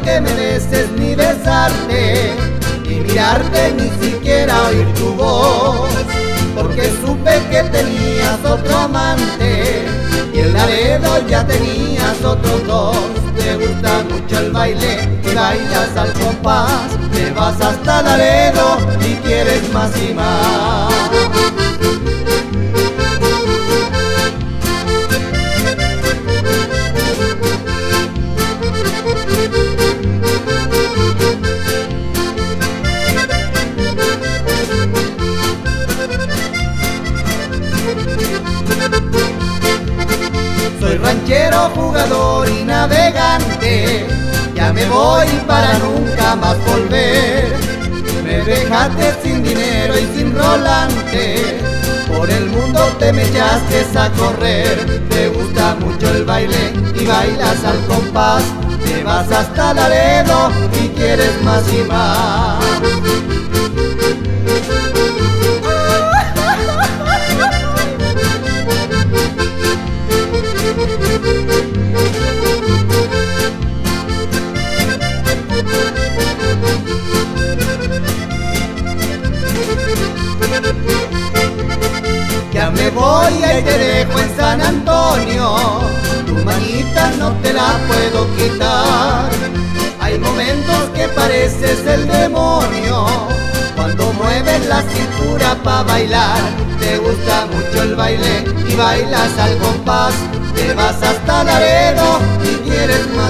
que me beses ni besarte, ni mirarte ni siquiera oír tu voz, porque supe que tenías otro amante y en Laredo ya tenías otros dos. Te gusta mucho el baile y bailas al compás, te vas hasta Laredo y quieres más y más. Soy ranchero, jugador y navegante, ya me voy para nunca más volver. Me dejaste sin dinero y sin rolante, por el mundo te me echaste a correr. Te gusta mucho el baile y bailas al compás, te vas hasta Laredo y quieres más y más. Ya me voy y te dejo en San Antonio, tu manita no te la puedo quitar. Hay momentos que pareces el demonio, cuando mueves la cintura pa' bailar. Te gusta mucho el baile y bailas al compás, te vas hasta Laredo y quieres más.